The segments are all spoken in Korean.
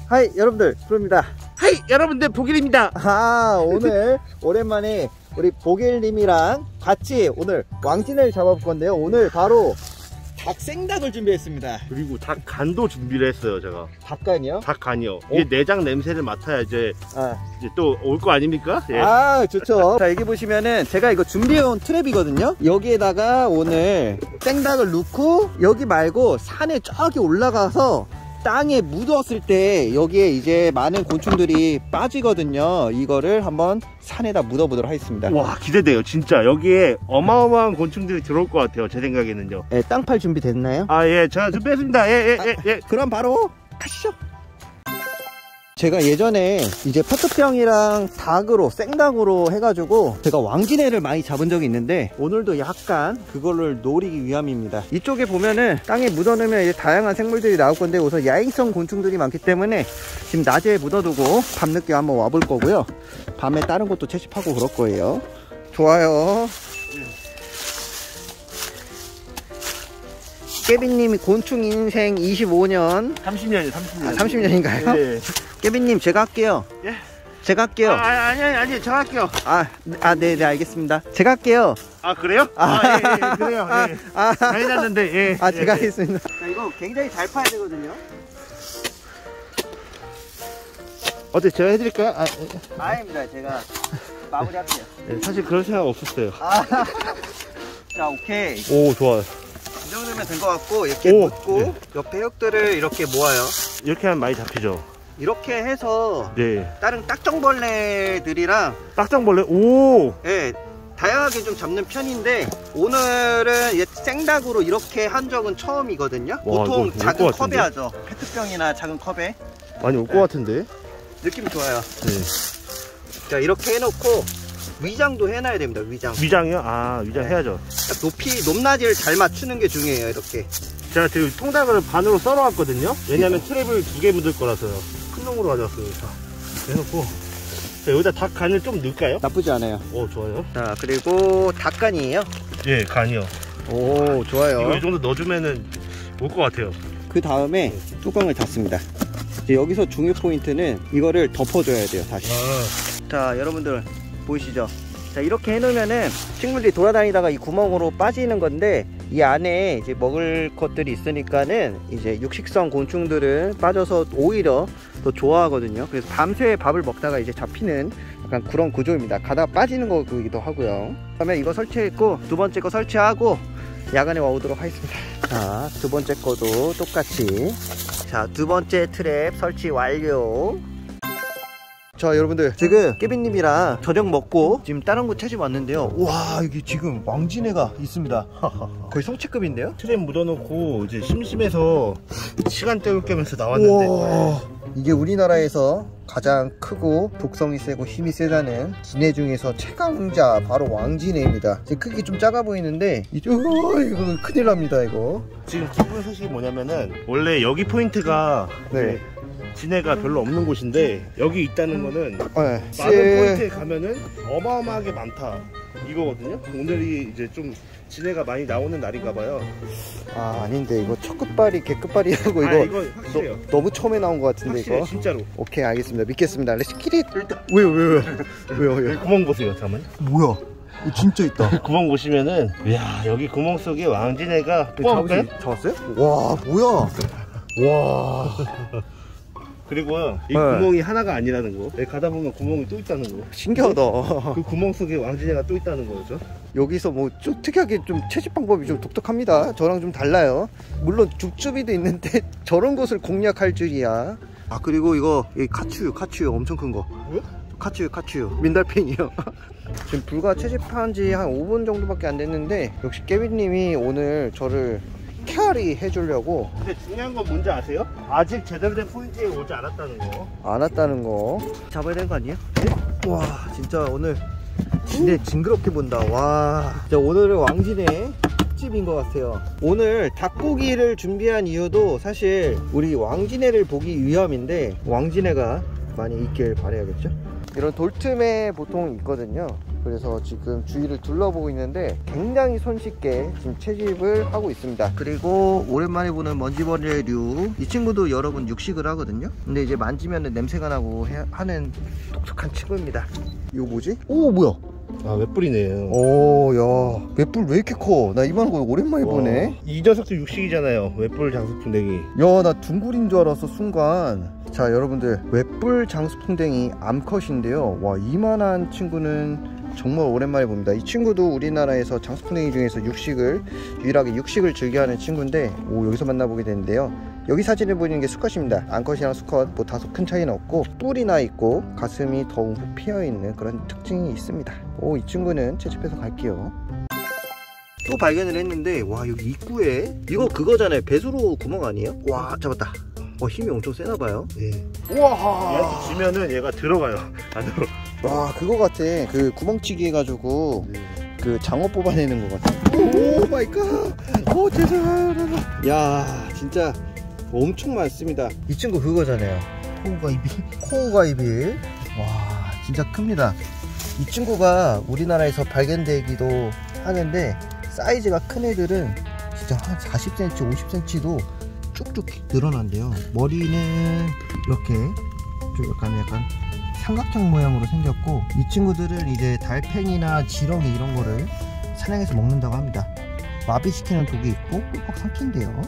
하이 여러분들, 프로입니다. 하이 여러분들, 보길입니다. 오늘 오랜만에 우리 보길님이랑 같이 오늘 왕진을 잡아볼 건데요. 오늘 바로 닭생닭을 준비했습니다. 그리고 닭간도 준비를 했어요. 제가 닭간이요? 닭간이요. 이게 내장 냄새를 맡아야 이제 또 올 거 아닙니까? 예. 좋죠. 자, 여기 보시면은 제가 이거 준비해온 트랩이거든요. 여기에다가 오늘 생닭을 넣고, 여기 말고 산에 저기 올라가서 땅에 묻었을 때 여기에 이제 많은 곤충들이 빠지거든요. 이거를 한번 산에다 묻어보도록 하겠습니다. 와, 기대돼요. 진짜 여기에 어마어마한 곤충들이 들어올 것 같아요. 제 생각에는요. 네, 땅팔 준비됐나요? 예, 제가 준비했습니다. 예. 그럼 바로 가시죠. 제가 예전에 이제 페트병이랑 닭으로, 생닭으로 해가지고 제가 왕진해를 많이 잡은 적이 있는데, 오늘도 약간 그거를 노리기 위함입니다. 이쪽에 보면은 땅에 묻어놓으면 이제 다양한 생물들이 나올 건데, 우선 야행성 곤충들이 많기 때문에 지금 낮에 묻어두고 밤늦게 한번 와볼 거고요. 밤에 다른 것도 채집하고 그럴 거예요. 좋아요. 깨비님이 곤충 인생 25년 30년이요. 30년인가요? 네. 깨비님, 제가 할게요. 예? 제가 할게요. 아니, 제가 할게요. 네, 알겠습니다. 제가 할게요. 그래요? 예, 그래요. 예. 많이 났는데, 예. 제가 하겠습니다. 자, 이거 굉장히 잘 파야 되거든요. 어때, 제가 해드릴까요? 아닙니다. 제가 마무리 할게요. 예, 사실 그럴 생각 없었어요. 자, 오케이. 오, 좋아요. 이 정도면 된 것 같고, 이렇게 묻고, 옆에 흙들을 이렇게 모아요. 이렇게 하면 많이 잡히죠. 이렇게 해서 네. 다른 딱정벌레들이랑 딱정벌레? 오! 예, 다양하게 좀 잡는 편인데, 오늘은 이제 생닭으로 이렇게 한 적은 처음이거든요. 보통 작은 컵에 하죠. 페트병이나 작은 컵에. 많이 올 것 같은데? 느낌 좋아요. 네. 자, 이렇게 해놓고 위장도 해놔야 됩니다. 위장이요? 위장 해야죠. 높낮이를 잘 맞추는 게 중요해요. 이렇게. 제가 지금 통닭을 반으로 썰어 왔거든요. 왜냐면 트랩을 2개 묻을 거라서요. 큰 놈으로 가져왔어요. 자, 해놓고, 자, 여기다 닭 간을 좀 넣을까요? 나쁘지 않아요. 좋아요. 자, 그리고 닭간이에요. 예, 간이요. 오, 좋아요. 이거 이 정도 넣어주면은 올 것 같아요. 그 다음에 뚜껑을 닫습니다. 이제 여기서 중요 포인트는 이거를 덮어줘야 돼요. 다시. 자, 여러분들 보이시죠? 자, 이렇게 해놓으면은 식물들이 돌아다니다가 이 구멍으로 빠지는 건데, 이 안에 이제 먹을 것들이 있으니까는 이제 육식성 곤충들은 빠져서 오히려 더 좋아하거든요. 그래서 밤새 밥을 먹다가 이제 잡히는 약간 그런 구조입니다. 가다가 빠지는 거기도 하고요. 그다음에 이거 설치했고, 두 번째 거 설치하고 야간에 와오도록 하겠습니다. 자, 두 번째 거도 똑같이. 자, 두 번째 트랩 설치 완료. 자, 여러분들, 지금 깨비님이랑 저녁 먹고 지금 다른 곳 채집 왔는데요. 와, 여기 지금 왕진해가 있습니다. 거의 성체급인데요? 트랩 묻어놓고 이제 심심해서 시간 때울 겸해서 나왔는데, 우와, 이게 우리나라에서 가장 크고 독성이 세고 힘이 세다는 진해 중에서 최강자, 바로 왕진해입니다. 크기 좀 작아 보이는데 이거 큰일 납니다. 이거 지금 기쁜 소식이 뭐냐면은, 원래 여기 포인트가 진해가 별로 없는 곳인데, 여기 있다는 거는 많은 포인트에 가면은 어마어마하게 많다 이거거든요. 오늘이 이제 좀 진해가 많이 나오는 날인가 봐요. 아닌데, 이거 첫 끝발이 개끝발이라고. 이거 확실해요. 너무 처음에 나온 것 같은데. 확실해, 이거 진짜로. 오케이, 알겠습니다. 믿겠습니다. 렛츠키릿. 왜요? 구멍 보세요. 잠깐만. 뭐야, 이거 진짜 있다. 구멍 보시면은, 이야, 여기 구멍 속에 왕진해가 뽑아볼까요? 잡았어요? 와, 뭐야. 와. 그리고요, 이 구멍이 하나가 아니라는 거. 여기 가다 보면 구멍이 또 있다는 거. 신기하다. 그 구멍 속에 왕진해가 또 있다는 거죠. 여기서 뭐 좀 특이하게 좀 채집 방법이 좀 독특합니다. 저랑 좀 달라요. 물론 죽주비도 있는데 저런 것을 공략할 줄이야. 그리고 이거 카츄유 엄청 큰 거. 뭐야? 카츄유 민달팽이요. 지금 불과 채집한 지 한 5분 정도밖에 안 됐는데, 역시 깨비님이 오늘 저를 캐리 해주려고. 근데 중요한 건 뭔지 아세요? 아직 제대로 된 포인트에 오지 않았다는 거. 안 왔다는 거. 잡아야 되는 거 아니에요? 네? 와, 진짜 오늘 진해 징그럽게 본다. 와, 진짜 오늘은 왕진해 특집인 것 같아요. 오늘 닭고기를 준비한 이유도 사실 우리 왕진해를 보기 위함인데, 왕진해가 많이 있길 바라야겠죠. 이런 돌틈에 보통 있거든요. 그래서 지금 주위를 둘러보고 있는데 굉장히 손쉽게 지금 채집을 하고 있습니다. 그리고 오랜만에 보는 먼지벌레류, 이 친구도 여러분 육식을 하거든요. 근데 이제 만지면 냄새가 나고 하는 독특한 친구입니다. 이거 뭐지? 오, 뭐야? 아, 웹뿔이네요. 오, 야, 웹뿔 왜 이렇게 커? 나 이만한 거 오랜만에 보네. 이 녀석도 육식이잖아요. 웹뿔 장수풍뎅이. 야, 나 둥굴인 줄 알았어, 순간. 자, 여러분들, 웹뿔 장수풍뎅이 암컷인데요. 와, 이만한 친구는 정말 오랜만에 봅니다. 이 친구도 우리나라에서 장수풍뎅이 중에서 유일하게 육식을 즐겨하는 친구인데, 오, 여기서 만나보게 되는데요. 여기 사진에 보이는 게 수컷입니다. 암컷이랑 수컷 뭐 다소 큰 차이는 없고, 뿔이 나 있고 가슴이 덩 피어 있는 그런 특징이 있습니다. 오, 이 친구는 채집해서 갈게요. 또 발견을 했는데, 와, 여기 입구에 이거 그거잖아요. 배수로 구멍 아니에요? 와, 잡았다. 힘이 엄청 세나봐요. 네. 우와, 얘한테 지면은 얘가 들어가요. 안으로. 와, 그거 같아. 그 구멍치기 해가지고 그 장어 뽑아내는 것 같아. 오 마이 갓. 오, 죄송해요. 야, 진짜 엄청 많습니다. 이 친구 그거잖아요. 코우가이빌. 와, 진짜 큽니다. 이 친구가 우리나라에서 발견되기도 하는데, 사이즈가 큰 애들은 진짜 한 40cm, 50cm도 쭉쭉 늘어난대요. 머리는 이렇게 좀 약간 삼각형 모양으로 생겼고, 이 친구들은 이제 달팽이나 지렁이 이런 거를 사냥해서 먹는다고 합니다. 마비시키는 독이 있고 꿀꺽 삼킨대요.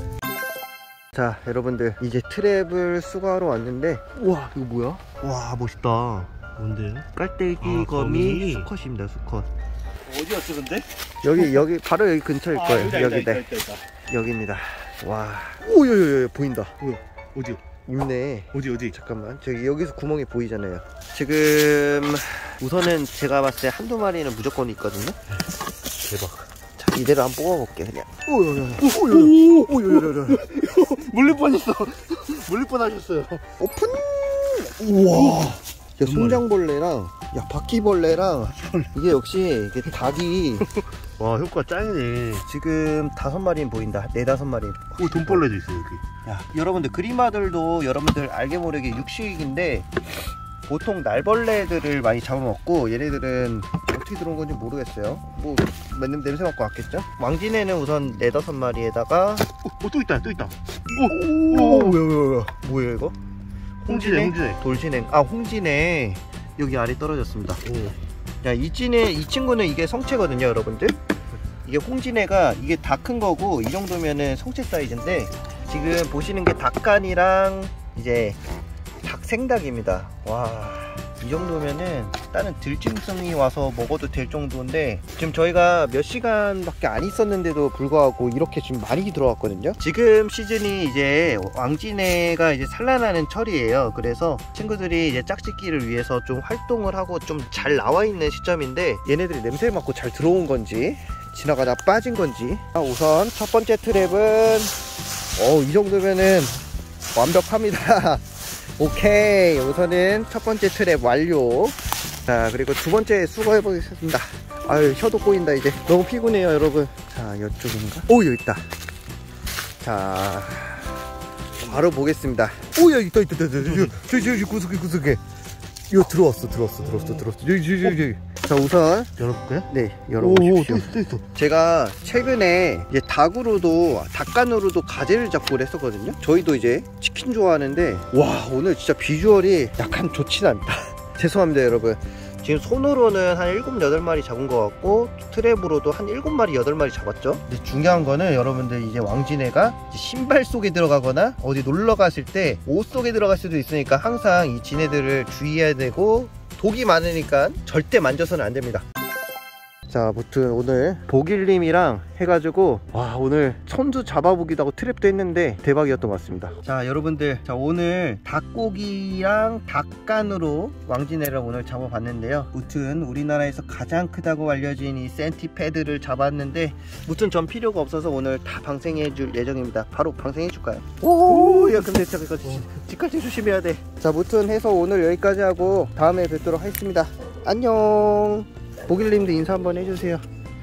자, 여러분들, 이제 트랩을 수거하러 왔는데, 우와, 이거 뭐야? 와, 멋있다. 뭔데요? 깔때기 거미 수컷입니다. 수컷. 어디였어 근데? 여기 바로 여기 근처일 거예요. 있다. 여기입니다. 와, 오야야야, 보인다. 뭐야? 어디요? 있네. 어디? 잠깐만, 저기 여기서 구멍이 보이잖아요. 지금 우선은 제가 봤을 때 한두 마리는 무조건 있거든요. 대박. 자, 이대로 한번 뽑아볼게 그냥. 오야야야. 물릴 뻔했어. 물릴 뻔하셨어요. 오픈. 우와. 야, 송장벌레랑, 야, 바퀴벌레랑, 이게 역시 이게 닭이 와, 효과 짱이네. 지금 5마리는 보인다. 4-5마리. 오, 돈벌레도 있어 여기. 야, 여러분들, 그리마들도 여러분들 알게 모르게 육식인데 보통 날벌레들을 많이 잡아먹고, 얘네들은 어떻게 들어온 건지 모르겠어요. 뭐 냄새 맡고 왔겠죠? 왕진에는 우선 4-5마리에다가 또 있다. 오, 뭐야 이거? 홍진해. 돌진행. 아, 홍진해. 여기 아래 떨어졌습니다. 야, 이 친구는 이게 성체거든요, 여러분들. 이게 홍진해가 이게 다 큰 거고, 이 정도면은 성체 사이즈인데, 지금 보시는 게 닭간이랑 이제 닭생닭입니다. 와, 이 정도면은 다른 들짐승이 와서 먹어도 될 정도인데, 지금 저희가 몇 시간밖에 안 있었는데도 불구하고 이렇게 지금 많이 들어왔거든요. 지금 시즌이 이제 왕진해가 이제 산란하는 철이에요. 그래서 친구들이 이제 짝짓기를 위해서 좀 활동을 하고 좀 잘 나와 있는 시점인데, 얘네들이 냄새를 맡고 잘 들어온 건지 지나가다 빠진 건지. 우선 첫 번째 트랩은 이 정도면은 완벽합니다. 오케이, 우선은 첫 번째 트랩 완료. 자, 그리고 두 번째 수거해 보겠습니다. 아유, 혀도 꼬인다 이제. 너무 피곤해요, 여러분. 자, 이쪽인가? 오, 여기 있다. 자, 바로 보겠습니다. 오, 야, 있다. 저기 구석에. 이거 들어왔어. 여기. 자, 우선 열어볼까요? 네, 열어보십시오. 또 있어. 제가 최근에 이제 닭간으로도 가재를 잡고 했었거든요. 저희도 이제 치킨 좋아하는데, 와, 오늘 진짜 비주얼이 약간 좋진 않다. 죄송합니다, 여러분. 지금 손으로는 한 7, 8마리 잡은 것 같고, 트랩으로도 한 7마리, 8마리 잡았죠. 근데 중요한 거는 여러분들, 이제 왕진해가 이제 신발 속에 들어가거나 어디 놀러 갔을 때 옷 속에 들어갈 수도 있으니까 항상 이 진해들을 주의해야 되고, 독이 많으니까 절대 만져서는 안 됩니다. 자, 아무튼 오늘 보길님이랑 해가지고, 와, 오늘 선수 잡아보기도 하고 트랩도 했는데 대박이었던 것 같습니다. 자, 여러분들, 자, 오늘 닭고기랑 닭간으로 왕진해를 오늘 잡아봤는데요. 무튼 우리나라에서 가장 크다고 알려진 이 센티패드를 잡았는데, 무튼 전 필요가 없어서 오늘 다 방생해 줄 예정입니다. 바로 방생해 줄까요? 오, 야, 근데 집갈지 조심해야 돼. 자, 무튼 해서 오늘 여기까지 하고 다음에 뵙도록 하겠습니다. 안녕. 보길님도 인사 한번 해주세요.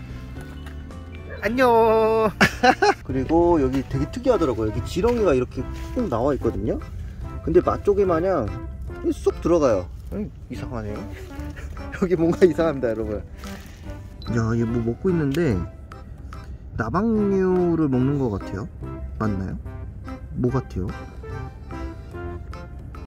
안녕. 그리고 여기 되게 특이하더라고요. 여기 지렁이가 이렇게 쭉 나와 있거든요. 근데 맛조개 마냥 쏙 들어가요. 이상하네. 여기 뭔가 이상합니다 여러분. 야, 얘 뭐 먹고 있는데 나방류를 먹는 것 같아요. 맞나요? 뭐 같아요?